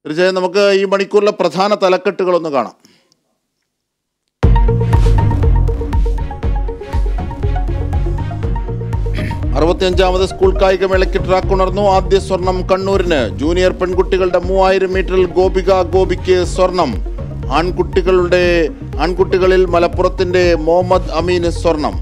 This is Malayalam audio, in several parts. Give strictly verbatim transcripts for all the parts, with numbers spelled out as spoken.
തീർച്ചയായും നമുക്ക് ഈ മണിക്കൂറിലെ പ്രധാന തലക്കെട്ടുകളൊന്ന് കാണാം. അറുപത്തിയഞ്ചാമത് സ്കൂൾ കായികമേളയ്ക്ക് ട്രാക്ക് ഉണർന്നു. ആദ്യ സ്വർണം കണ്ണൂരിന്. ജൂനിയർ പെൺകുട്ടികളുടെ മൂവായിരം മീറ്ററിൽ ഗോപിക ഗോപിക്ക് സ്വർണം. ആൺകുട്ടികളുടെ ആൺകുട്ടികളിൽ മലപ്പുറത്തിന്റെ മുഹമ്മദ് അമീന് സ്വർണം.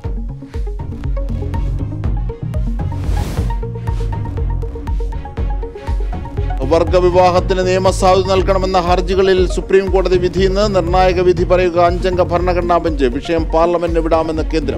വർഗ വിവാഹത്തിന് നിയമസാധുത നൽകണമെന്ന ഹർജികളിൽ സുപ്രീം കോടതി വിധി ഇന്ന്. നിർണായക വിധി പറയുക അഞ്ചംഗ ഭരണഘടനാ ബെഞ്ച്. വിഷയം പാർലമെന്റിന് വിടാമെന്ന് കേന്ദ്രം.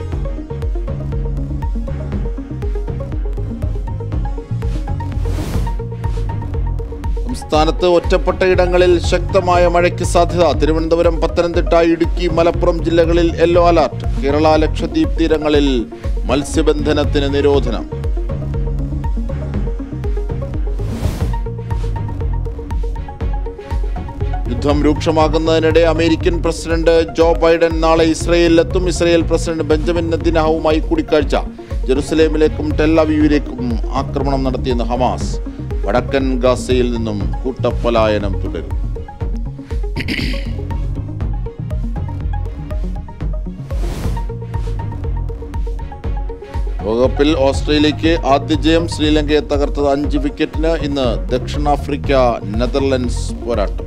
സംസ്ഥാനത്ത് ഒറ്റപ്പെട്ട ഇടങ്ങളിൽ ശക്തമായ മഴയ്ക്ക് സാധ്യത. തിരുവനന്തപുരം, പത്തനംതിട്ട, ഇടുക്കി, മലപ്പുറം ജില്ലകളിൽ യെല്ലോ അലർട്ട്. കേരള, ലക്ഷദ്വീപ് തീരങ്ങളിൽ മത്സ്യബന്ധനത്തിന് നിരോധനം. യുദ്ധം രൂക്ഷമാകുന്നതിനിടെ അമേരിക്കൻ പ്രസിഡന്റ് ജോ ബൈഡൻ നാളെ ഇസ്രയേലിലെത്തും. ഇസ്രയേൽ പ്രസിഡന്റ് ബെഞ്ചമിൻ നെതന്യാഹുവുമായി കൂടിക്കാഴ്ച. ജെറുസലേമിലേക്കും ടെൽ അവീവിലേക്കും ആക്രമണം നടത്തിയെന്ന് ഹമാസ്. വടക്കൻ ഗാസയിൽ നിന്നും കൂട്ടപ്പലായനം തുടരും. ലോകകപ്പിൽ ഓസ്ട്രേലിയക്ക് ആദ്യ ജയം. ശ്രീലങ്കയെ തകർത്തത് അഞ്ച് വിക്കറ്റിന്. ഇന്ന് ദക്ഷിണാഫ്രിക്ക നെതർലൻഡ്സ് പോരാട്ടം.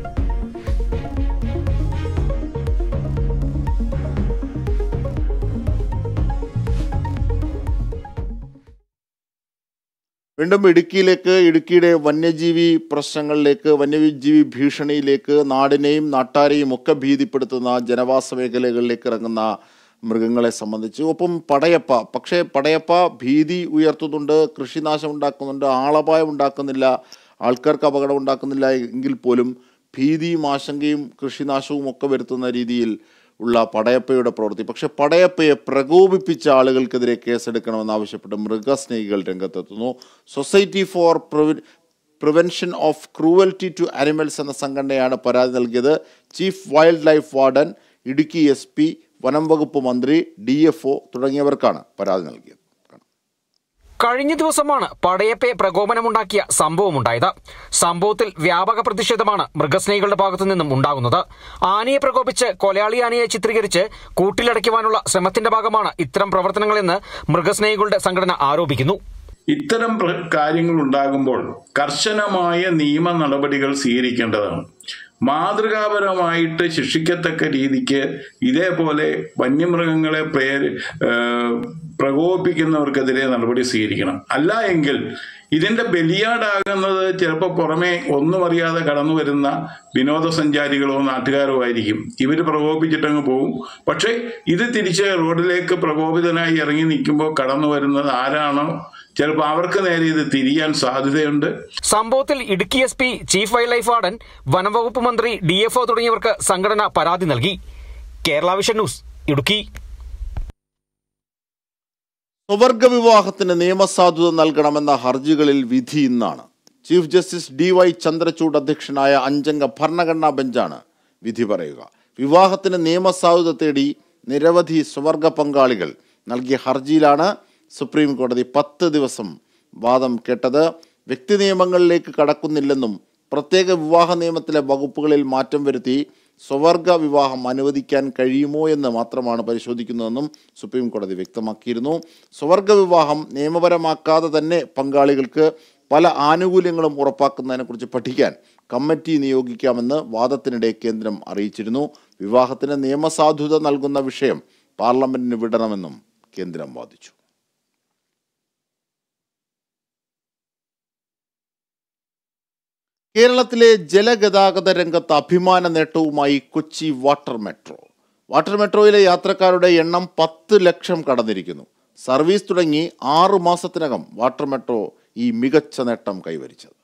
വീണ്ടും ഇടുക്കിയിലേക്ക്. ഇടുക്കിയുടെ വന്യജീവി പ്രശ്നങ്ങളിലേക്ക്, വന്യജീവി ഭീഷണിയിലേക്ക്, നാടിനെയും നാട്ടാരെയും ഒക്കെ ഭീതിപ്പെടുത്തുന്ന ജനവാസ മേഖലകളിലേക്ക് ഇറങ്ങുന്ന മൃഗങ്ങളെ സംബന്ധിച്ച്. ഒപ്പം പടയപ്പ. പക്ഷേ പടയപ്പ ഭീതി ഉയർത്തുന്നുണ്ട്, കൃഷിനാശം ഉണ്ടാക്കുന്നുണ്ട്, ആളപായം ഉണ്ടാക്കുന്നില്ല, ആൾക്കാർക്ക് അപകടം ഉണ്ടാക്കുന്നില്ല എങ്കിൽ പോലും ഭീതിയും ആശങ്കയും കൃഷിനാശവും ഒക്കെ വരുത്തുന്ന രീതിയിൽ ഉള്ള പടയപ്പയുടെ പ്രവൃത്തി. പക്ഷെ പടയപ്പയെ പ്രകോപിപ്പിച്ച ആളുകൾക്കെതിരെ കേസെടുക്കണമെന്നാവശ്യപ്പെട്ട് മൃഗസ്നേഹികൾ രംഗത്തെത്തുന്നു. Society for prevention of cruelty to animals എന്ന സംഘടനയാണ് പരാതി നൽകിയത്. Chief wildlife warden, Idukki S P, വനം വകുപ്പ് മന്ത്രി, ഡി എഫ് ഒ തുടങ്ങിയവർക്കാണ് പരാതി നൽകിയത്. കഴിഞ്ഞ ദിവസമാണ് പടയപ്പയെ പ്രകോപനമുണ്ടാക്കിയ സംഭവമുണ്ടായത്. സംഭവത്തിൽ വ്യാപക പ്രതിഷേധമാണ് മൃഗസ്നേഹികളുടെ ഭാഗത്തു നിന്നും ഉണ്ടാകുന്നത്. ആനയെ പ്രകോപിച്ച് കൊലയാളി ആനയെ ചിത്രീകരിച്ച് കൂട്ടിലടയ്ക്കുവാനുള്ള ശ്രമത്തിന്റെ ഭാഗമാണ് ഇത്തരം പ്രവർത്തനങ്ങളെന്ന് മൃഗസ്നേഹികളുടെ സംഘടന ആരോപിക്കുന്നു. ഇത്തരം കാര്യങ്ങൾ ഉണ്ടാകുമ്പോൾ കർശനമായ നിയമ നടപടികൾ സ്വീകരിക്കേണ്ടതാണ്. മാതൃകാപരമായിട്ട് ശിക്ഷിക്കത്തക്ക രീതിക്ക് ഇതേപോലെ വന്യമൃഗങ്ങളെ പ്രേരി പ്രകോപിപ്പിക്കുന്നവർക്കെതിരെ നടപടി സ്വീകരിക്കണം. അല്ല എങ്കിൽ ഇതിൻ്റെ ബലിയാടാകുന്നത് ചിലപ്പോൾ പുറമേ ഒന്നും അറിയാതെ കടന്നു വരുന്ന വിനോദസഞ്ചാരികളോ നാട്ടുകാരോ ആയിരിക്കും. ഇവർ പ്രകോപിച്ചിട്ടങ്ങ് പോകും. പക്ഷേ ഇത് തിരിച്ച് റോഡിലേക്ക് പ്രകോപിതനായി ഇറങ്ങി നിൽക്കുമ്പോൾ കടന്നു വരുന്നത് ആരാണോ ചിലപ്പോൾ അവർക്ക് നേരെ ഇത് തിരിയാൻ സാധ്യതയുണ്ട്. സംഭവത്തിൽ Idukki S P, chief wildlife warden, വനംവകുപ്പ് മന്ത്രി, ഡി എഫ് ഒ തുടങ്ങിയവർക്ക് സംഘടന പരാതി നൽകി. Kerala vision news, Idukki. സ്വവർഗ വിവാഹത്തിന് നിയമസാധുത നൽകണമെന്ന ഹർജികളിൽ വിധി ഇന്നാണ്. Chief justice D Y Chandrachud അധ്യക്ഷനായ അഞ്ചംഗ ഭരണഘടനാ ബെഞ്ചാണ് വിധി പറയുക. വിവാഹത്തിന് നിയമസാധുത തേടി നിരവധി സ്വവർഗ പങ്കാളികൾ നൽകിയ ഹർജിയിലാണ് സുപ്രീം കോടതി പത്ത് ദിവസം വാദം കേട്ടത്. വ്യക്തി നിയമങ്ങളിലേക്ക് കടക്കുന്നില്ലെന്നും പ്രത്യേക വിവാഹ നിയമത്തിലെ വകുപ്പുകളിൽ മാറ്റം വരുത്തി സ്വവർഗ വിവാഹം അനുവദിക്കാൻ കഴിയുമോ എന്ന് മാത്രമാണ് പരിശോധിക്കുന്നതെന്നും സുപ്രീം കോടതി വ്യക്തമാക്കിയിരുന്നു. സ്വവർഗ വിവാഹം നിയമപരമാക്കാതെ തന്നെ പങ്കാളികൾക്ക് പല ആനുകൂല്യങ്ങളും ഉറപ്പാക്കുന്നതിനെക്കുറിച്ച് പഠിക്കാൻ കമ്മിറ്റി നിയോഗിക്കാമെന്ന് വാദത്തിനിടെ കേന്ദ്രം അറിയിച്ചിരുന്നു. വിവാഹത്തിന് നിയമസാധുത നൽകുന്ന വിഷയം പാർലമെന്റിന് വിടണമെന്നും കേന്ദ്രം വാദിച്ചു. കേരളത്തിലെ ജലഗതാഗത രംഗത്ത് അഭിമാന നേട്ടവുമായി കൊച്ചി വാട്ടർ മെട്രോ. വാട്ടർ മെട്രോയിലെ യാത്രക്കാരുടെ എണ്ണം പത്ത് ലക്ഷം കടന്നിരിക്കുന്നു. സർവീസ് തുടങ്ങി ആറു മാസത്തിനകം വാട്ടർ മെട്രോ ഈ മികച്ച നേട്ടം കൈവരിച്ചത്.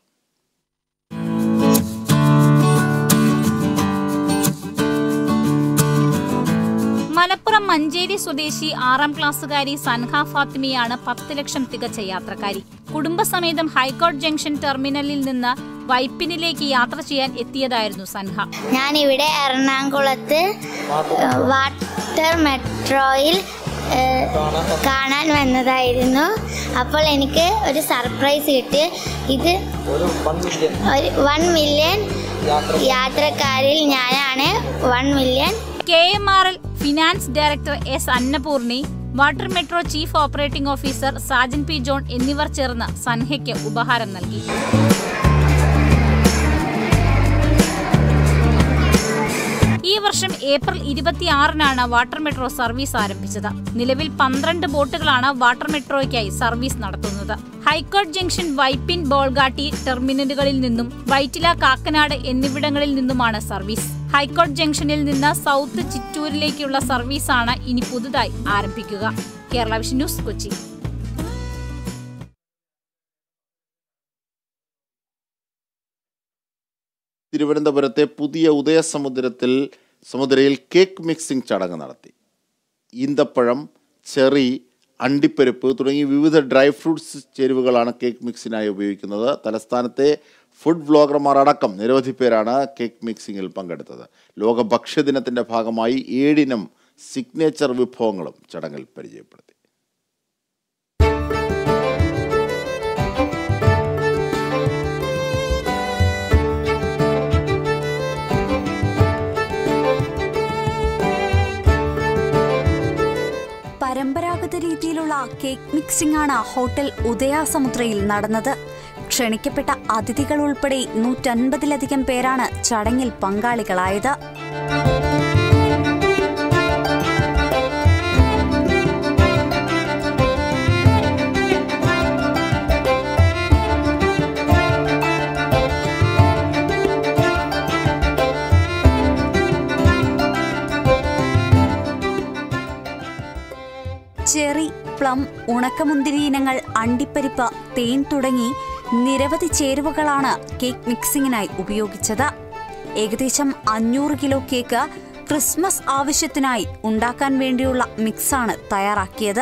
മലപ്പുറം മഞ്ചേരി സ്വദേശി ആറാം ക്ലാസ്സുകാരി സൻഹ ഫാത്തിമയാണ് പത്ത് ലക്ഷം തികച്ച യാത്രക്കാരി. കുടുംബസമേതം ഹൈക്കോടതി ജംഗ്ഷൻ ടെർമിനലിൽ നിന്ന് വൈപ്പിനിലേക്ക് യാത്ര ചെയ്യാൻ എത്തിയതായിരുന്നു സൻഹ. ഞാൻ ഇവിടെ എറണാകുളത്ത് വാട്ടർ മെട്രോയിൽ കാണാൻ വന്നതായിരുന്നു. അപ്പോൾ എനിക്ക് ഒരു സർപ്രൈസ് കിട്ടി. ഇത് ഒരു വൺ മില്യൺ യാത്രക്കാരിൽ ഞാനാണ് one million. K M R L finance director S Annapurni, water metro chief operating officer Sajan P John എന്നിവർ ചേർന്ന് സൻഹയ്ക്ക് ഉപഹാരം നൽകി. ഈ വർഷം ഏപ്രിൽ ഇരുപത്തിയാറിനാണ് വാട്ടർ മെട്രോ സർവീസ് ആരംഭിച്ചത്. നിലവിൽ പന്ത്രണ്ട് ബോട്ടുകളാണ് വാട്ടർ മെട്രോയ്ക്കായി സർവീസ് നടത്തുന്നത്. ഹൈക്കോർട്ട് ജംഗ്ഷൻ, വൈപ്പിൻ, ബോൾഗാട്ടി ടെർമിനലുകളിൽ നിന്നും വൈറ്റില, കാക്കനാട് എന്നിവിടങ്ങളിൽ നിന്നുമാണ് സർവീസ്. ഹൈക്കോർട്ട് ജംഗ്ഷനിൽ നിന്ന് സൗത്ത് ചിറ്റൂരിലേക്കുള്ള സർവീസാണ് ഇനി പുതുതായി ആരംഭിക്കുക. Kerala vision news, Kochi. തിരുവനന്തപുരത്തെ പുതിയ ഉദയസമുദ്രത്തിൽ സമുദ്രയിൽ കേക്ക് മിക്സിംഗ് ചടങ്ങ് നടത്തി. ഈന്തപ്പഴം, ചെറി, അണ്ടിപ്പരിപ്പ് തുടങ്ങി വിവിധ ഡ്രൈ ഫ്രൂട്ട്സ് ചേരുവകളാണ് കേക്ക് മിക്സിനായി ഉപയോഗിക്കുന്നത്. തലസ്ഥാനത്തെ ഫുഡ് വ്ളോഗർമാർ അടക്കം നിരവധി പേരാണ് കേക്ക് മിക്സിങ്ങിൽ പങ്കെടുത്തത്. ലോക ഭക്ഷ്യദിനത്തിൻ്റെ ഭാഗമായി ഏഴിനം സിഗ്നേച്ചർ വിഭവങ്ങളും ചടങ്ങിൽ പരിചയപ്പെടുത്തി. പരമ്പരാഗത രീതിയിലുള്ള കേക്ക് മിക്സിംഗ് ആണ് ഹോട്ടൽ ഉദയസമുദ്രയിൽ നടന്നത്. ക്ഷണിക്കപ്പെട്ട അതിഥികൾ ഉൾപ്പെടെ നൂറ്റൻപതിലധികം പേരാണ് ചടങ്ങിൽ പങ്കാളികളായത്. ചെറി, പ്ലം, ഉണക്കമുന്തിരി ഇനങ്ങൾ, അണ്ടിപ്പരിപ്പ്, തേൻ തുടങ്ങി നിരവധി ചേരുവകളാണ് കേക്ക് മിക്സിങ്ങിനായി ഉപയോഗിച്ചത്. ഏകദേശം അഞ്ഞൂറ് കിലോ കേക്ക് ക്രിസ്മസ് ആവശ്യത്തിനായി ഉണ്ടാക്കാൻ വേണ്ടിയുള്ള മിക്സാണ് തയ്യാറാക്കിയത്.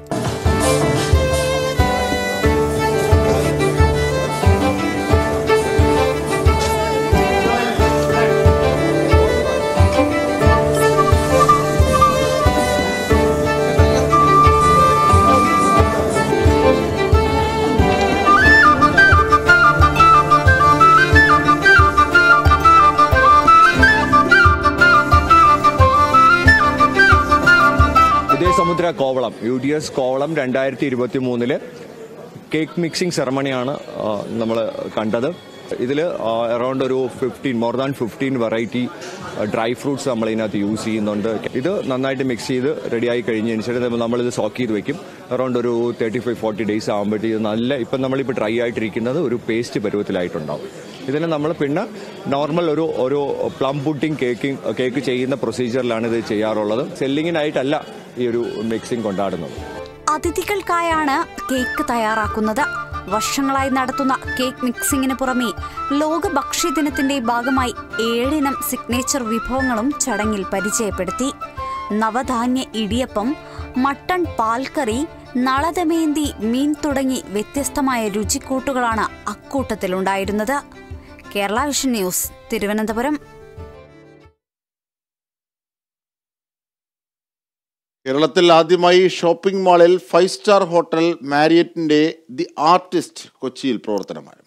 Samudra Kovalam U D S Kovalam രണ്ടായിരത്തി ഇരുപത്തി മൂന്നില് കേക്ക് മിക്സിംഗ് സെറമണിയാണ് നമ്മൾ കണ്ടത്. ഇതിൽ അറൗണ്ട് ഒരു fifteen more than fifteen variety dry fruits നമ്മൾ ഇതിനകത്ത് യൂസ് ചെയ്യുന്നുണ്ട്. ഇത് നന്നായിട്ട് മിക്സ് ചെയ്ത് റെഡിയായി കഴിഞ്ഞതിന് ശേഷം നമ്മളിത് സോക്ക് ചെയ്ത് വെക്കും. അറൗണ്ട് ഒരു തേർട്ടി ഫൈവ് ഫോർട്ടി ഡേയ്സ് ആകുമ്പോഴത്തേക്ക് നല്ല ഇപ്പം നമ്മളിപ്പോൾ ഡ്രൈ ആയിട്ടിരിക്കുന്നത് ഒരു പേസ്റ്റ് പരുവത്തിലായിട്ടുണ്ടാവും. ഇതിന് നമ്മൾ പിന്നെ നോർമൽ ഒരു ഒരു പ്ലം പുഡിംഗ് കേക്കിംഗ് കേക്ക് ചെയ്യുന്ന പ്രൊസീജിയറിലാണ് ഇത് ചെയ്യാറുള്ളത്. സെല്ലിങ്ങിനായിട്ടല്ല ഈ ഒരു മിക്സിംഗ് കൊണ്ടാടുന്നത്. അതിഥികൾക്കായാണ് കേക്ക് തയ്യാറാക്കുന്നത്. വർഷങ്ങളായി നടത്തുന്ന കേക്ക് മിക്സിംഗിന് പുറമെ ലോക ഭക്ഷ്യദിനത്തിന്റെ ഭാഗമായി ഏഴിനം സിഗ്നേച്ചർ വിഭവങ്ങളും ചടങ്ങിൽ പരിചയപ്പെടുത്തി. നവധാന്യ ഇടിയപ്പം, മട്ടൺ പാൽക്കറി, നളദമേന്തി, മീൻ തുടങ്ങി വ്യത്യസ്തമായ രുചിക്കൂട്ടുകളാണ് അക്കൂട്ടത്തിലുണ്ടായിരുന്നത്. Kerala vision news, Thiruvananthapuram. കേരളത്തിൽ ആദ്യമായി ഷോപ്പിംഗ് മാളിൽ ഫൈവ് സ്റ്റാർ ഹോട്ടൽ മാരിയറ്റിന്റെ ദി ആർട്ടിസ്റ്റ് കൊച്ചിയിൽ പ്രവർത്തനം ആരംഭിച്ചു.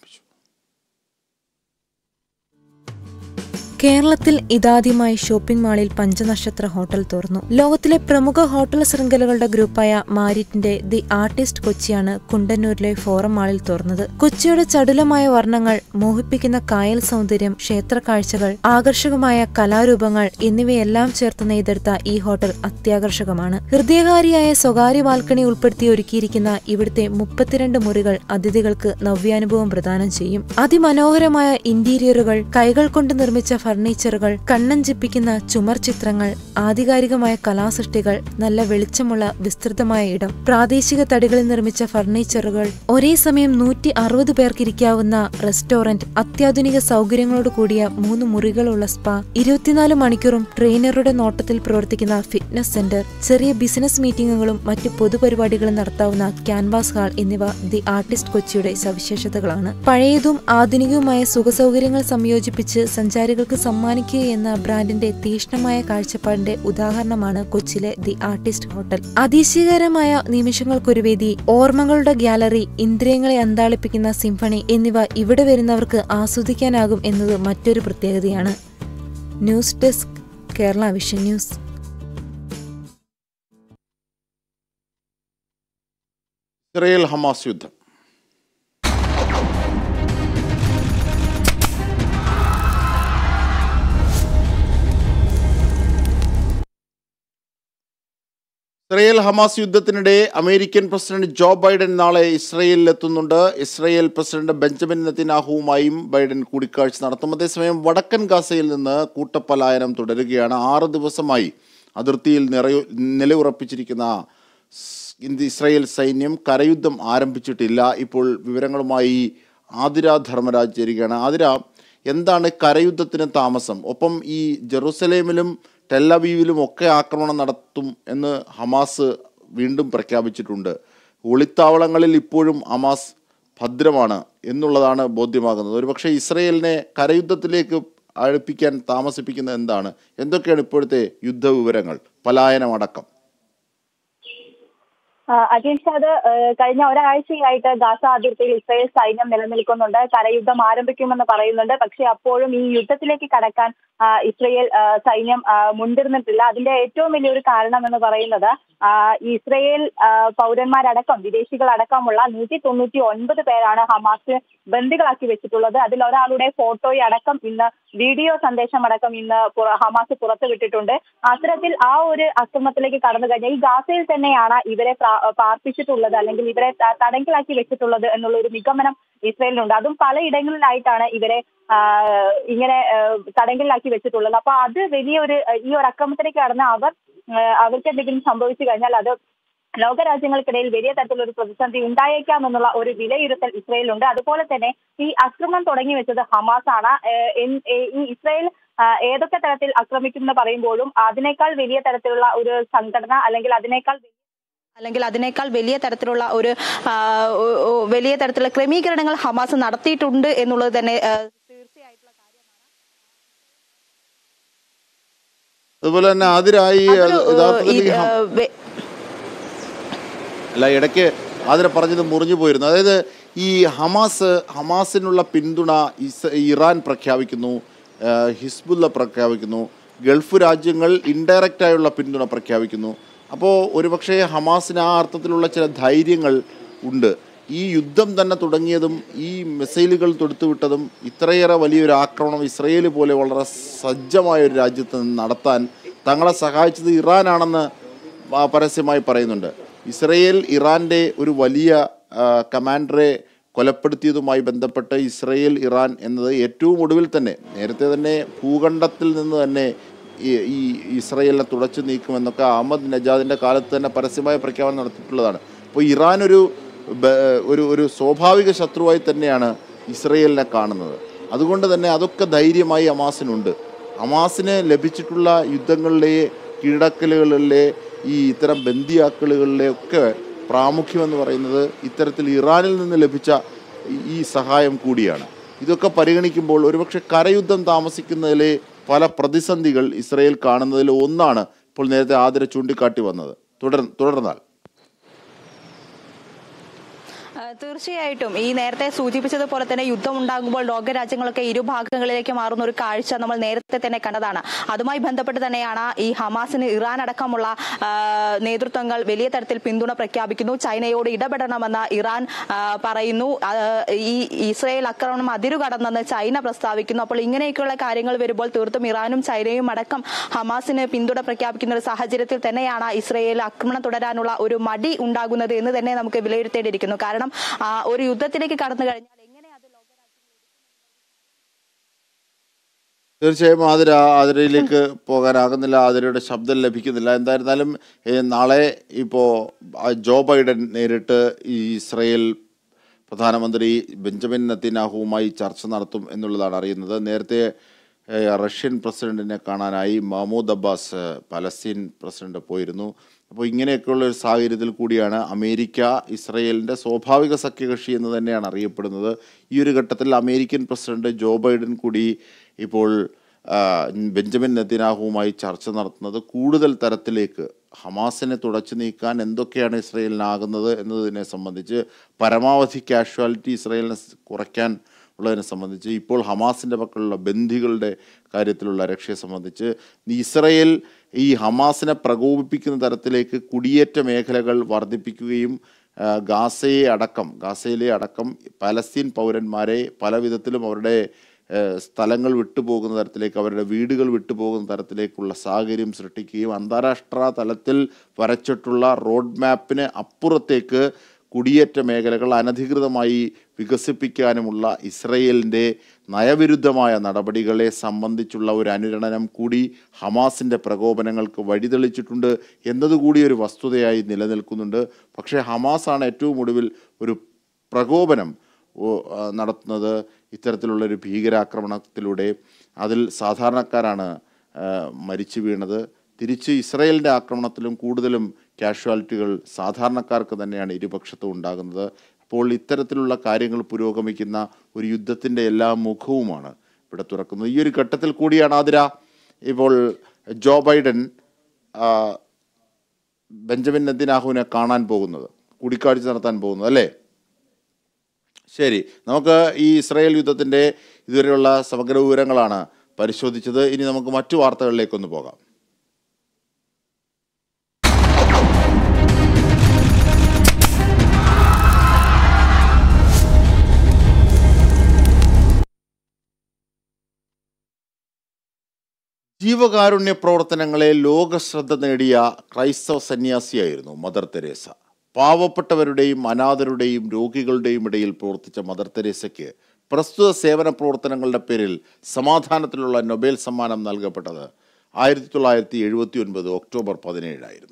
കേരളത്തിൽ ഇതാദ്യമായി ഷോപ്പിംഗ് മാളിൽ പഞ്ചനക്ഷത്ര ഹോട്ടൽ തുറന്നു. ലോകത്തിലെ പ്രമുഖ ഹോട്ടൽ ശൃംഖലകളുടെ ഗ്രൂപ്പായ മാരിയറ്റിന്റെ ദി ആർട്ടിസ്റ്റ് കൊച്ചിയാണ് കുണ്ടന്നൂരിലെ ഫോറം മാളിൽ തുറന്നത്. കൊച്ചിയുടെ ചടുലമായ വർണ്ണങ്ങൾ, മോഹിപ്പിക്കുന്ന കായൽ സൗന്ദര്യം, ക്ഷേത്ര കാഴ്ചകൾ, ആകർഷകമായ കലാരൂപങ്ങൾ എന്നിവയെല്ലാം ചേർത്ത് നെയ്തെടുത്ത ഈ ഹോട്ടൽ അത്യാകർഷകമാണ്. ഹൃദയകാരിയായ സ്വകാര്യ ബാൽക്കണി ഉൾപ്പെടുത്തി ഒരുക്കിയിരിക്കുന്ന ഇവിടുത്തെ മുപ്പത്തിരണ്ട് മുറികൾ അതിഥികൾക്ക് നവ്യാനുഭവം പ്രദാനം ചെയ്യും. അതിമനോഹരമായ ഇന്റീരിയറുകൾ, കൈകൾ കൊണ്ട് നിർമ്മിച്ച ഫർണിച്ചറുകൾ, കണ്ണഞ്ചിപ്പിക്കുന്ന ചുമർ ചിത്രങ്ങൾ, ആധികാരികമായ കലാസൃഷ്ടികൾ, നല്ല വെളിച്ചമുള്ള വിസ്തൃതമായ ഇടം, പ്രാദേശിക തടികളിൽ നിർമ്മിച്ച ഫർണിച്ചറുകൾ, ഒരേ സമയം നൂറ്റി അറുപത് പേർക്കിരിക്കാവുന്ന റെസ്റ്റോറന്റ്, അത്യാധുനിക സൗകര്യങ്ങളോട് കൂടിയ മൂന്ന് മുറികളുള്ള സ്പാ, ഇരുപത്തിനാല് മണിക്കൂറും ട്രെയിനറുടെ നോട്ടത്തിൽ പ്രവർത്തിക്കുന്ന ഫിറ്റ്നസ് സെന്റർ, ചെറിയ ബിസിനസ് മീറ്റിംഗുകളും മറ്റു പൊതുപരിപാടികളും നടത്താവുന്ന ക്യാൻവാസ് ഹാൾ എന്നിവ ദി ആർട്ടിസ്റ്റ് കൊച്ചിയുടെ സവിശേഷതകളാണ്. പഴയതും ആധുനികവുമായ സുഖസൗകര്യങ്ങൾ സംയോജിപ്പിച്ച് സഞ്ചാരികൾക്ക് അവർക്ക് സമ്മാനിക്കുക എന്ന ബ്രാൻഡിന്റെ തീക്ഷ്ണമായ കാഴ്ചപ്പാടിന്റെ ഉദാഹരണമാണ് കൊച്ചിയിലെ ദി ആർട്ടിസ്റ്റ് ഹോട്ടൽ. അതിശയകരമായ നിമിഷങ്ങൾക്കൊരു വേദി, ഓർമ്മകളുടെ ഗ്യാലറി, ഇന്ദ്രിയങ്ങളെ അന്താളിപ്പിക്കുന്ന സിംഫണി എന്നിവ ഇവിടെ വരുന്നവർക്ക് ആസ്വദിക്കാനാകും എന്നത് മറ്റൊരു പ്രത്യേകതയാണ്. News desk, Kerala vision news. Israel Hamas യുദ്ധം. ഇസ്രയേൽ ഹമാസ് യുദ്ധത്തിനിടെ അമേരിക്കൻ പ്രസിഡന്റ് ജോ ബൈഡൻ നാളെ ഇസ്രയേലിലെത്തുന്നുണ്ട്. ഇസ്രയേൽ പ്രസിഡന്റ് ബെഞ്ചമിൻ നെതന്യാഹുവുമായും ബൈഡൻ കൂടിക്കാഴ്ച നടത്തും. അതേസമയം വടക്കൻ ഗാസയിൽ നിന്ന് കൂട്ടപ്പലായനം തുടരുകയാണ്. ആറ് ദിവസമായി അതിർത്തിയിൽ നിറയു നിലയുറപ്പിച്ചിരിക്കുന്ന ഇസ്രയേൽ സൈന്യം കരയുദ്ധം ആരംഭിച്ചിട്ടില്ല. ഇപ്പോൾ വിവരങ്ങളുമായി ആതിര ധർമ്മരാജ് ചേരുകയാണ്. ആതിര, എന്താണ് കരയുദ്ധത്തിന് താമസം? ഒപ്പം ഈ ജെറുസലേമിലും ടെല്ലവീവിലും ഒക്കെ ആക്രമണം നടത്തും എന്ന് ഹമാസ് വീണ്ടും പ്രഖ്യാപിച്ചിട്ടുണ്ട്. ഒളിത്താവളങ്ങളിൽ ഇപ്പോഴും ഹമാസ് ഭദ്രമാണ് എന്നുള്ളതാണ് ബോധ്യമാകുന്നത്. ഒരുപക്ഷെ ഇസ്രയേലിനെ കരയുദ്ധത്തിലേക്ക് അടുപ്പിക്കാൻ താമസിപ്പിക്കുന്നത് എന്താണ്? എന്തൊക്കെയാണ് ഇപ്പോഴത്തെ യുദ്ധവിവരങ്ങൾ, പലായനമടക്കം? അജിംഷാദ്, കഴിഞ്ഞ ഒരാഴ്ചയായിട്ട് ഗാസ അതിർത്തിയിൽ ഇസ്രായേൽ സൈന്യം നിലനിൽക്കുന്നുണ്ട്. കരയുദ്ധം ആരംഭിക്കുമെന്ന് പറയുന്നുണ്ട്. പക്ഷെ അപ്പോഴും ഈ യുദ്ധത്തിലേക്ക് കടക്കാൻ ഇസ്രയേൽ സൈന്യം മുൻതിർന്നിട്ടില്ല. അതിന്റെ ഏറ്റവും വലിയൊരു കാരണം എന്ന് പറയുന്നത് ഇസ്രയേൽ പൗരന്മാരടക്കം വിദേശികളടക്കമുള്ള നൂറ്റി തൊണ്ണൂറ്റി ഒൻപത് പേരാണ് ഹമാസ് ബന്ദികളാക്കി വെച്ചിട്ടുള്ളത്. അതിൽ ഒരാളുടെ ഫോട്ടോയെ അടക്കം ഇന്ന് വീഡിയോ സന്ദേശം അടക്കം ഇന്ന് ഹമാസ് പുറത്തുവിട്ടിട്ടുണ്ട്. അത്തരത്തിൽ ആ ഒരു അക്രമത്തിലേക്ക് കടന്നു കഴിഞ്ഞാൽ ഈ ഗാസയിൽ തന്നെയാണ് ഇവരെ പാർപ്പിച്ചിട്ടുള്ളത്, അല്ലെങ്കിൽ ഇവരെ തടങ്കിലാക്കി വെച്ചിട്ടുള്ളത് എന്നുള്ള ഒരു നിഗമനം ഇസ്രയേലിനുണ്ട്. അതും പലയിടങ്ങളിലായിട്ടാണ് ഇവരെ ഇങ്ങനെ തടങ്കലിലാക്കി വെച്ചിട്ടുള്ളത്. അപ്പൊ അത് വലിയൊരു ഈ ഒരു അക്രമത്തിലേക്ക് കടന്ന് അവർ അവർക്ക് എന്തെങ്കിലും സംഭവിച്ചു കഴിഞ്ഞാൽ അത് ലോകരാജ്യങ്ങൾക്കിടയിൽ വലിയ തരത്തിലൊരു പ്രതിസന്ധി ഉണ്ടായേക്കാം എന്നുള്ള ഒരു വിലയിരുത്തൽ ഇസ്രയേലുണ്ട്. അതുപോലെ തന്നെ ഈ ആക്രമണം തുടങ്ങി വെച്ചത് ഹമാസ് ആണ്. ഈ ഇസ്രയേൽ ഏതൊക്കെ തരത്തിൽ ആക്രമിക്കുമെന്ന് പറയുമ്പോഴും അതിനേക്കാൾ വലിയ തരത്തിലുള്ള ഒരു സംഘടന അല്ലെങ്കിൽ അതിനേക്കാൾ അല്ലെങ്കിൽ അതിനേക്കാൾ വലിയ തരത്തിലുള്ള ഒരു വലിയ തരത്തിലുള്ള ക്രമീകരണങ്ങൾ ഹമാസ് നടത്തിയിട്ടുണ്ട് എന്നുള്ളത് തന്നെ തീർച്ചയായിട്ടുള്ള കാര്യമാണ്. അതുപോലെ തന്നെ അതിരായി അല്ല ഇടയ്ക്ക് ആതിര പറഞ്ഞത് മുറിഞ്ഞു പോയിരുന്നു. അതായത് ഈ ഹമാസ് ഹമാസിനുള്ള പിന്തുണ ഇറാൻ പ്രഖ്യാപിക്കുന്നു, ഹിസ്ബുല്ല പ്രഖ്യാപിക്കുന്നു, ഗൾഫ് രാജ്യങ്ങൾ ഇൻഡയറക്റ്റായുള്ള പിന്തുണ പ്രഖ്യാപിക്കുന്നു. അപ്പോൾ ഒരുപക്ഷെ ഹമാസിന് ആ അർത്ഥത്തിലുള്ള ചില ധൈര്യങ്ങൾ ഉണ്ട്. ഈ യുദ്ധം തന്നെ തുടങ്ങിയതും ഈ മിസൈലുകൾ തൊടുത്തുവിട്ടതും ഇത്രയേറെ വലിയൊരു ആക്രമണം ഇസ്രയേൽ പോലെ വളരെ സജ്ജമായ ഒരു രാജ്യത്ത് നിന്ന് നടത്താൻ തങ്ങളെ സഹായിച്ചത് ഇറാനാണെന്ന് പരസ്യമായി പറയുന്നുണ്ട്. ഇസ്രയേൽ ഇറാൻ്റെ ഒരു വലിയ കമാൻഡറെ കൊലപ്പെടുത്തിയതുമായി ബന്ധപ്പെട്ട് ഇസ്രയേൽ ഇറാൻ എന്നത് ഏറ്റവും ഒടുവിൽ തന്നെ നേരത്തെ തന്നെ ഭൂഖണ്ഡത്തിൽ നിന്ന് തന്നെ ഈ ഇസ്രയേലിനെ തുടച്ചു നീക്കുമെന്നൊക്കെ അഹമ്മദ് നജാദിൻ്റെ കാലത്ത് തന്നെ പരസ്യമായ പ്രഖ്യാപനം നടത്തിയിട്ടുള്ളതാണ്. അപ്പോൾ ഇറാൻ ഒരു ഒരു ഒരു സ്വാഭാവിക ശത്രുവായി തന്നെയാണ് ഇസ്രയേലിനെ കാണുന്നത്. അതുകൊണ്ട് തന്നെ അതൊക്കെ ധൈര്യമായി ഹമാസിനുണ്ട്. ഹമാസിന് ലഭിച്ചിട്ടുള്ള യുദ്ധങ്ങളിലെ കീഴടക്കലുകളിലെ ഈ ഇത്തരം ബന്ദിയാക്കലുകളിലെ ഒക്കെ പ്രാമുഖ്യമെന്ന് പറയുന്നത് ഇത്തരത്തിൽ ഇറാനിൽ നിന്ന് ലഭിച്ച ഈ സഹായം കൂടിയാണ്. ഇതൊക്കെ പരിഗണിക്കുമ്പോൾ ഒരുപക്ഷെ കരയുദ്ധം താമസിക്കുന്നതിലെ പല പ്രതിസന്ധികൾ ഇസ്രയേൽ കാണുന്നതിൽ ഒന്നാണ് ഇപ്പോൾ നേരത്തെ ആതിര ചൂണ്ടിക്കാട്ടി വന്നത്. തുടർ തുടർന്നാൽ തീർച്ചയായിട്ടും ഈ നേരത്തെ സൂചിപ്പിച്ചതുപോലെ തന്നെ യുദ്ധം ഉണ്ടാകുമ്പോൾ ലോകരാജ്യങ്ങളൊക്കെ ഇരുഭാഗങ്ങളിലേക്ക് മാറുന്ന ഒരു കാഴ്ച നമ്മൾ നേരത്തെ തന്നെ കണ്ടതാണ്. അതുമായി ബന്ധപ്പെട്ട് തന്നെയാണ് ഈ ഹമാസിന് ഇറാൻ അടക്കമുള്ള നേതൃത്വങ്ങൾ വലിയ തരത്തിൽ പിന്തുണ പ്രഖ്യാപിക്കുന്നു. ചൈനയോട് ഇടപെടണമെന്ന് ഇറാൻ പറയുന്നു. ഈ ഇസ്രയേൽ ആക്രമണം അതിരുകടന്നെന്ന് ചൈന പ്രസ്താവിക്കുന്നു. അപ്പോൾ ഇങ്ങനെയൊക്കെയുള്ള കാര്യങ്ങൾ വരുമ്പോൾ തീർത്തും ഇറാനും ചൈനയും അടക്കം ഹമാസിന് പിന്തുണ പ്രഖ്യാപിക്കുന്ന ഒരു സാഹചര്യത്തിൽ തന്നെയാണ് ഇസ്രയേൽ ആക്രമണം തുടരാനുള്ള ഒരു മടി ഉണ്ടാകുന്നത് എന്ന് തന്നെ നമുക്ക് വിലയിരുത്തേണ്ടിയിരിക്കുന്നു. കാരണം ഒരു യുദ്ധത്തിലേക്ക് കടന്നു കഴിഞ്ഞാൽ എങ്ങനെ അത് തീർച്ചയായും ആതിര ആതിരയിലേക്ക് പോകാനാകുന്നില്ല. ആതിരയുടെ ശബ്ദം ലഭിക്കുന്നില്ല. എന്തായിരുന്നാലും നാളെ ഇപ്പോൾ ജോ ബൈഡൻ നേരിട്ട് ഈ ഇസ്രയേൽ പ്രധാനമന്ത്രി ബെഞ്ചമിൻ നെതന്യാഹുവുമായി ചർച്ച നടത്തും എന്നുള്ളതാണ് അറിയുന്നത്. നേരത്തെ റഷ്യൻ പ്രസിഡന്റിനെ കാണാനായി മഹ്മൂദ് അബ്ബാസ് പലസ്തീൻ പ്രസിഡന്റ് പോയിരുന്നു. അപ്പോൾ ഇങ്ങനെയൊക്കെയുള്ള ഒരു സാഹചര്യത്തിൽ കൂടിയാണ് അമേരിക്ക ഇസ്രയേലിൻ്റെ സ്വാഭാവിക സഖ്യകക്ഷി എന്ന് തന്നെയാണ് അറിയപ്പെടുന്നത്. ഈ ഒരു ഘട്ടത്തിൽ അമേരിക്കൻ പ്രസിഡന്റ് ജോ ബൈഡൻ കൂടി ഇപ്പോൾ ബെഞ്ചമിൻ നെതന്യാഹുവുമായി ചർച്ച നടത്തുന്നത് കൂടുതൽ തരത്തിലേക്ക് ഹമാസിനെ തുടച്ചു നീക്കാൻ എന്തൊക്കെയാണ് ഇസ്രയേലിനാകുന്നത് എന്നതിനെ സംബന്ധിച്ച്, പരമാവധി കാഷ്വാലിറ്റി ഇസ്രയേലിനെ കുറയ്ക്കാൻ ഉള്ളതിനെ സംബന്ധിച്ച്, ഇപ്പോൾ ഹമാസിൻ്റെ പക്കലുള്ള ബന്ദികളുടെ കാര്യത്തിലുള്ള രക്ഷയെ സംബന്ധിച്ച്, ഇസ്രയേൽ ഈ ഹമാസിനെ പ്രകോപിപ്പിക്കുന്ന തരത്തിലേക്ക് കുടിയേറ്റ മേഖലകൾ വർദ്ധിപ്പിക്കുകയും ഗാസയെ അടക്കം ഗാസയിലെ അടക്കം പലസ്തീൻ പൗരന്മാരെ പല വിധത്തിലും അവരുടെ സ്ഥലങ്ങൾ വിട്ടുപോകുന്ന തരത്തിലേക്ക്, അവരുടെ വീടുകൾ വിട്ടുപോകുന്ന തരത്തിലേക്കുള്ള സാഹചര്യം സൃഷ്ടിക്കുകയും അന്താരാഷ്ട്ര തലത്തിൽ വരച്ചിട്ടുള്ള റോഡ് മാപ്പിന് അപ്പുറത്തേക്ക് കുടിയേറ്റ മേഖലകൾ അനധികൃതമായി വികസിപ്പിക്കാനുമുള്ള ഇസ്രയേലിൻ്റെ നയവിരുദ്ധമായ നടപടികളെ സംബന്ധിച്ചുള്ള ഒരു അനുരണനം കൂടി ഹമാസിൻ്റെ പ്രകോപനങ്ങൾക്ക് വഴിതെളിച്ചിട്ടുണ്ട് എന്നതുകൂടി ഒരു വസ്തുതയായി നിലനിൽക്കുന്നുണ്ട്. പക്ഷേ ഹമാസാണ് ഏറ്റവും ഒടുവിൽ ഒരു പ്രകോപനം നടത്തുന്നത് ഇത്തരത്തിലുള്ളൊരു ഭീകരാക്രമണത്തിലൂടെ. അതിൽ സാധാരണക്കാരാണ് മരിച്ചു വീണത്. തിരിച്ച് ഇസ്രയേലിൻ്റെ ആക്രമണത്തിലും കൂടുതലും കാഷ്വാലിറ്റികൾ സാധാരണക്കാർക്ക് തന്നെയാണ് ഇരുപക്ഷത്തും ഉണ്ടാകുന്നത്. അപ്പോൾ ഇത്തരത്തിലുള്ള കാര്യങ്ങൾ പുരോഗമിക്കുന്ന ഒരു യുദ്ധത്തിൻ്റെ എല്ലാ മുഖവുമാണ് ഇവിടെ തുറക്കുന്നത്. ഈ ഒരു ഘട്ടത്തിൽ കൂടിയാണ് ആതിര ഇപ്പോൾ ജോ ബൈഡൻ ബെഞ്ചമിൻ നെതന്യാഹുവിനെ കാണാൻ പോകുന്നത്, കൂടിക്കാഴ്ച നടത്താൻ പോകുന്നത്, അല്ലേ? ശരി, നമുക്ക് ഈ ഇസ്രായേൽ യുദ്ധത്തിൻ്റെ ഇതുവരെയുള്ള സമഗ്ര വിവരങ്ങളാണ് പരിശോധിച്ചത്. ഇനി നമുക്ക് മറ്റു വാർത്തകളിലേക്കൊന്ന് പോകാം. ജീവകാരുണ്യ പ്രവർത്തനങ്ങളെ ലോകശ്രദ്ധ നേടിയ ക്രൈസ്തവ സന്യാസിയായിരുന്നു മദർ തെരേസ. പാവപ്പെട്ടവരുടെയും അനാഥരുടെയും രോഗികളുടെയും ഇടയിൽ പ്രവർത്തിച്ച മദർ തെരേസയ്ക്ക് പ്രസ്തുത സേവന പ്രവർത്തനങ്ങളുടെ പേരിൽ സമാധാനത്തിലുള്ള നൊബേൽ സമ്മാനം നൽകപ്പെട്ടത് ആയിരത്തി തൊള്ളായിരത്തി എഴുപത്തി ഒൻപത് ഒക്ടോബർ പതിനേഴായിരുന്നു.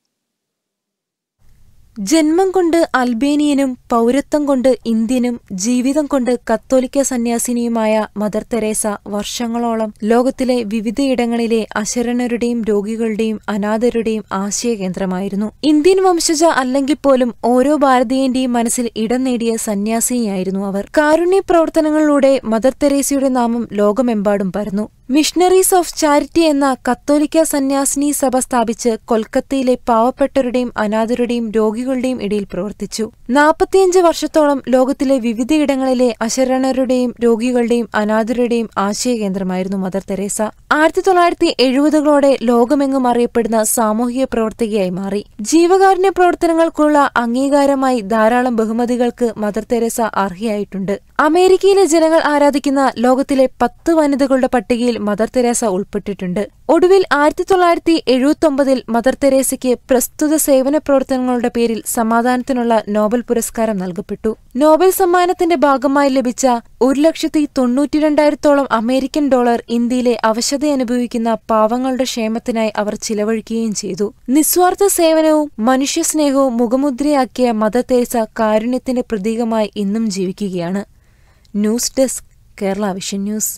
ജന്മം കൊണ്ട് അൽബേനിയനും പൗരത്വം കൊണ്ട് ഇന്ത്യനും ജീവിതം കൊണ്ട് കത്തോലിക്ക സന്യാസിനിയുമായ മദർ തെരേസ വർഷങ്ങളോളം ലോകത്തിലെ വിവിധയിടങ്ങളിലെ അശരണരുടെയും രോഗികളുടെയും അനാഥരുടെയും ആശയകേന്ദ്രമായിരുന്നു. ഇന്ത്യൻ വംശജ അല്ലെങ്കിൽ പോലും ഓരോ ഭാരതീയന്റെയും മനസ്സിൽ ഇടം നേടിയ സന്യാസിനിയായിരുന്നു അവർ. കാരുണ്യ പ്രവർത്തനങ്ങളിലൂടെ മദർ തെരേസയുടെ നാമം ലോകമെമ്പാടും പരന്നു. മിഷണറീസ് ഓഫ് ചാരിറ്റി എന്ന കത്തോലിക്ക സന്യാസിനി സഭ സ്ഥാപിച്ച് കൊൽക്കത്തയിലെ പാവപ്പെട്ടവരുടെയും അനാഥരുടെയും രോഗികളുടെയും ഇടയിൽ പ്രവർത്തിച്ചു. നാൽപ്പത്തിയഞ്ച് വർഷത്തോളം ലോകത്തിലെ വിവിധയിടങ്ങളിലെ അശരണരുടെയും രോഗികളുടെയും അനാഥരുടെയും ആശയകേന്ദ്രമായിരുന്നു മദർ തെരേസ. ആയിരത്തി തൊള്ളായിരത്തി എഴുപതുകളോടെ ലോകമെങ്ങും അറിയപ്പെടുന്ന സാമൂഹിക പ്രവർത്തകയായി മാറി. ജീവകാരുണ്യ പ്രവർത്തനങ്ങൾക്കുള്ള അംഗീകാരമായി ധാരാളം ബഹുമതികൾക്ക് മദർ തെരേസ അർഹയായിട്ടുണ്ട്. അമേരിക്കയിലെ ജനങ്ങൾ ആരാധിക്കുന്ന ലോകത്തിലെ പത്ത് വനിതകളുടെ പട്ടികയിൽ മദർ തെരേസ ഉൾപ്പെട്ടിട്ടുണ്ട്. ഒടുവിൽ ആയിരത്തി തൊള്ളായിരത്തി എഴുപത്തി ഒമ്പതിൽ മദർ തെരേസയ്ക്ക് പ്രസ്തുത സേവന പ്രവർത്തനങ്ങളുടെ പേരിൽ സമാധാനത്തിനുള്ള നോബൽ പുരസ്കാരം നൽകപ്പെട്ടു. നോബൽ സമ്മാനത്തിന്റെ ഭാഗമായി ലഭിച്ച ഒരു ലക്ഷത്തി തൊണ്ണൂറ്റി രണ്ടായിരത്തോളം അമേരിക്കൻ ഡോളർ ഇന്ത്യയിലെ അവശതയനുഭവിക്കുന്ന പാവങ്ങളുടെ ക്ഷേമത്തിനായി അവർ ചിലവഴിക്കുകയും ചെയ്തു. നിസ്വാർത്ഥ സേവനവും മനുഷ്യസ്നേഹവും മുഖമുദ്രയാക്കിയ മദർ തെരേസ കാരുണ്യത്തിന്റെ പ്രതീകമായി ഇന്നും ജീവിക്കുകയാണ്. News desk, Kerala vision news.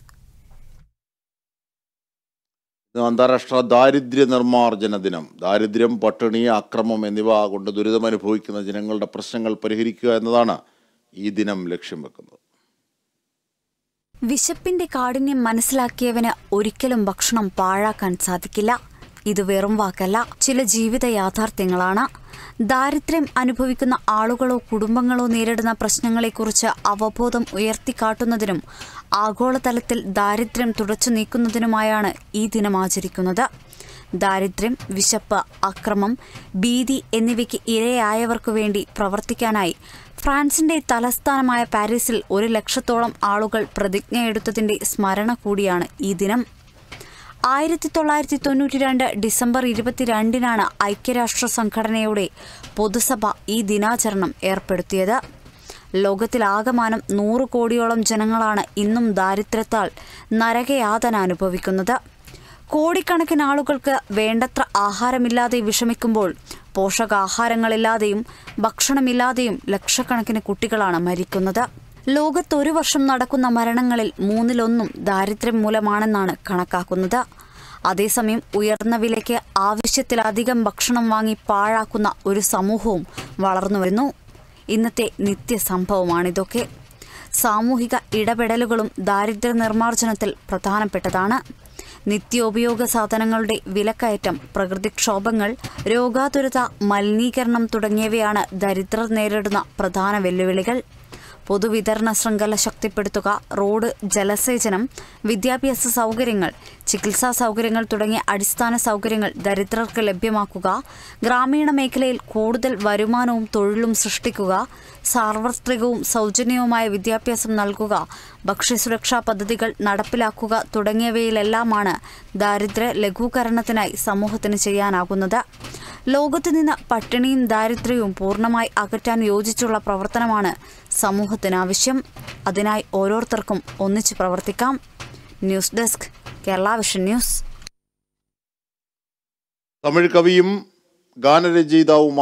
അന്താരാഷ്ട്ര ദാരിദ്ര്യ നിർമ്മാർജ്ജന ദിനം. ദാരിദ്ര്യം, പട്ടിണി, അക്രമം എന്നിവ കൊണ്ട് ദുരിതമനുഭവിക്കുന്ന ജനങ്ങളുടെ പ്രശ്നങ്ങൾ പരിഹരിക്കുക എന്നതാണ് ഈ ദിനം ലക്ഷ്യം വെക്കുന്നത്. വിശപ്പിന്റെ കാഠിന്യം മനസ്സിലാക്കിയവന് ഒരിക്കലും ഭക്ഷണം പാഴാക്കാൻ സാധിക്കില്ല. ഇത് വെറും വാക്കല്ല, ചില ജീവിത യാഥാർത്ഥ്യങ്ങളാണ്. ദാരിദ്ര്യം അനുഭവിക്കുന്ന ആളുകളോ കുടുംബങ്ങളോ നേരിടുന്ന പ്രശ്നങ്ങളെക്കുറിച്ച് അവബോധം ഉയർത്തിക്കാട്ടുന്നതിനും ആഗോളതലത്തിൽ ദാരിദ്ര്യം തുടച്ചു നീക്കുന്നതിനുമായാണ് ഈ ദിനം ആചരിക്കുന്നത്. ദാരിദ്ര്യം, വിശപ്പ്, അക്രമം, ഭീതി എന്നിവയ്ക്ക് ഇരയായവർക്കു വേണ്ടി പ്രവർത്തിക്കാനായി ഫ്രാൻസിന്റെ തലസ്ഥാനമായ പാരീസിൽ ഒരു ലക്ഷത്തോളം ആളുകൾ പ്രതിജ്ഞയെടുത്തതിന്റെ സ്മരണ കൂടിയാണ് ഈ ദിനം. ആയിരത്തി തൊള്ളായിരത്തി തൊണ്ണൂറ്റി രണ്ട് ഡിസംബർ ഇരുപത്തിരണ്ടിനാണ് ഐക്യരാഷ്ട്ര സംഘടനയുടെ പൊതുസഭ ഈ ദിനാചരണം ഏർപ്പെടുത്തിയത്. ലോകത്തിലാകമാനം നൂറ് കോടിയോളം ജനങ്ങളാണ് ഇന്നും ദാരിദ്ര്യത്താൽ നരകയാതന അനുഭവിക്കുന്നത്. കോടിക്കണക്കിന് ആളുകൾക്ക് വേണ്ടത്ര ആഹാരമില്ലാതെ വിഷമിക്കുമ്പോൾ പോഷകാഹാരങ്ങളില്ലാതെയും ഭക്ഷണമില്ലാതെയും ലക്ഷക്കണക്കിന് കുട്ടികളാണ് മരിക്കുന്നത്. ലോകത്ത് ഒരു വർഷം നടക്കുന്ന മരണങ്ങളിൽ മൂന്നിലൊന്നും ദാരിദ്ര്യം മൂലമാണെന്നാണ് കണക്കാക്കുന്നത്. അതേസമയം ഉയർന്ന വിലയ്ക്ക് ആവശ്യത്തിലധികം ഭക്ഷണം വാങ്ങി പാഴാക്കുന്ന ഒരു സമൂഹവും വളർന്നുവരുന്നു. ഇന്നത്തെ നിത്യസംഭവമാണിതൊക്കെ. സാമൂഹിക ഇടപെടലുകളും ദാരിദ്ര്യ നിർമ്മാർജ്ജനത്തിൽ പ്രധാനപ്പെട്ടതാണ്. നിത്യോപയോഗ സാധനങ്ങളുടെ വിലക്കയറ്റം, പ്രകൃതിക്ഷോഭങ്ങൾ, രോഗാതുരത, മലിനീകരണം തുടങ്ങിയവയാണ് ദരിദ്രർ നേരിടുന്ന പ്രധാന വെല്ലുവിളികൾ. പൊതുവിതരണ ശൃംഖല ശക്തിപ്പെടുത്തുക, റോഡ്, ജലസേചനം, വിദ്യാഭ്യാസ സൗകര്യങ്ങൾ, ചികിത്സാ സൗകര്യങ്ങൾ തുടങ്ങിയ അടിസ്ഥാന സൗകര്യങ്ങൾ ദരിദ്രർക്ക് ലഭ്യമാക്കുക, ഗ്രാമീണ മേഖലയിൽ കൂടുതൽ വരുമാനവും തൊഴിലും സൃഷ്ടിക്കുക, സാർവത്രികവും സൗജന്യവുമായ വിദ്യാഭ്യാസം നൽകുക, ഭക്ഷ്യസുരക്ഷാ പദ്ധതികൾ നടപ്പിലാക്കുക തുടങ്ങിയവയിലെല്ലാമാണ് ദാരിദ്ര്യ ലഘൂകരണത്തിനായി സമൂഹത്തിന് ചെയ്യാനാകുന്നത്. ലോകത്ത് നിന്ന് പട്ടിണിയും ദാരിദ്ര്യവും പൂർണ്ണമായി അകറ്റാൻ യോജിച്ചുള്ള പ്രവർത്തനമാണ് സമൂഹത്തിനാവശ്യം. അതിനായി ഓരോരുത്തർക്കും ഒന്നിച്ചു പ്രവർത്തിക്കാം. News desk, Kerala vision news. Tamil കവിയും ഗാനരചയിതാവുമായ